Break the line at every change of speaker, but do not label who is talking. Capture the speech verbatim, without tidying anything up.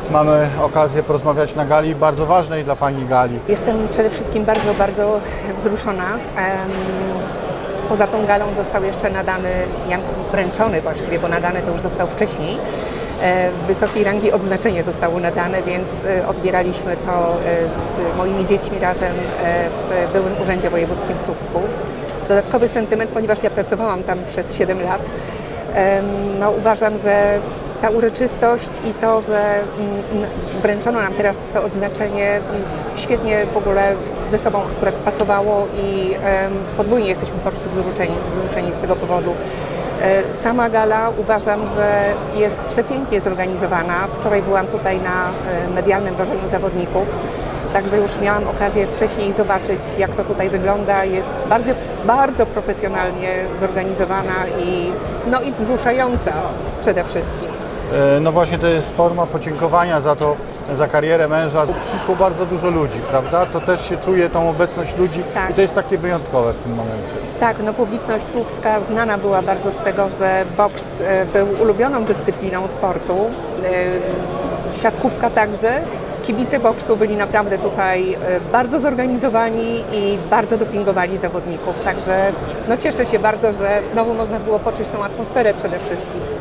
mamy okazję porozmawiać na gali, bardzo ważnej dla Pani gali.
Jestem przede wszystkim bardzo, bardzo wzruszona. Poza tą galą został jeszcze nadany, wręczony właściwie, bo nadany to już został wcześniej. Wysokiej rangi odznaczenie zostało nadane, więc odbieraliśmy to z moimi dziećmi razem w byłym Urzędzie Wojewódzkim w Słupsku. Dodatkowy sentyment, ponieważ ja pracowałam tam przez siedem lat. No, uważam, że ta uroczystość i to, że wręczono nam teraz to odznaczenie, świetnie w ogóle ze sobą akurat pasowało i podwójnie jesteśmy po prostu wzruszeni, wzruszeni z tego powodu. Sama gala uważam, że jest przepięknie zorganizowana. Wczoraj byłam tutaj na medialnym ważeniu zawodników, także już miałam okazję wcześniej zobaczyć, jak to tutaj wygląda. Jest bardzo, bardzo profesjonalnie zorganizowana i, no i wzruszająca przede wszystkim.
No właśnie, to jest forma podziękowania za to, za karierę męża. Przyszło bardzo dużo ludzi, prawda? To też się czuje tą obecność ludzi
tak.
I to jest takie wyjątkowe w tym momencie.
Tak, no publiczność słupska znana była bardzo z tego, że boks był ulubioną dyscypliną sportu, siatkówka także. Kibice boksu byli naprawdę tutaj bardzo zorganizowani i bardzo dopingowali zawodników, także no cieszę się bardzo, że znowu można było poczuć tą atmosferę przede wszystkim.